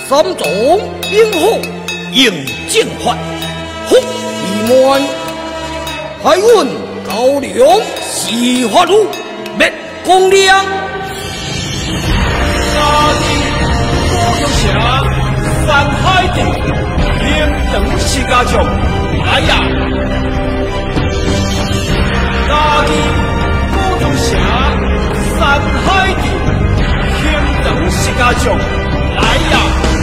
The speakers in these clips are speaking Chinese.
三种兵后应剑法，呼一门海运高粱西花路灭公粮。 大地多有侠，山海地平等是家中。哎呀！大地多有侠，山海地平等是家中。哎呀！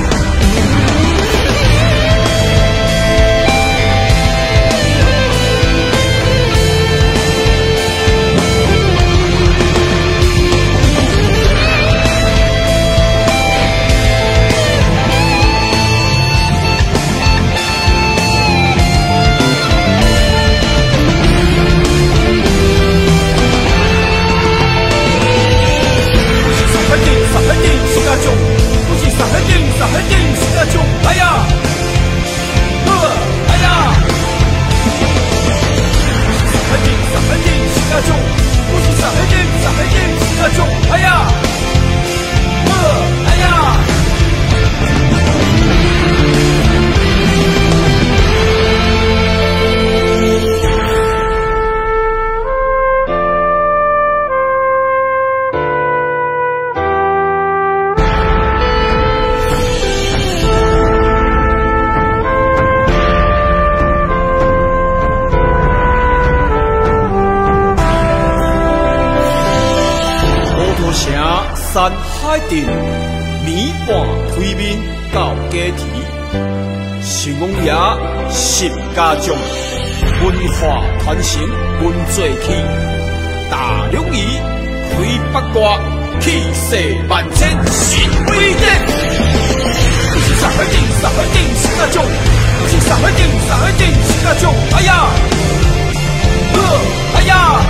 哎呀！哎呀！三海定是家中，不是三海定是家中。哎呀！哎呀！山海定，年半推面到家啼，成功也十家中，文化传承文做起，大龙仪开八卦，气势万千神威震。不是山海定是家中，不是山海定是家中。哎呀！哎呀！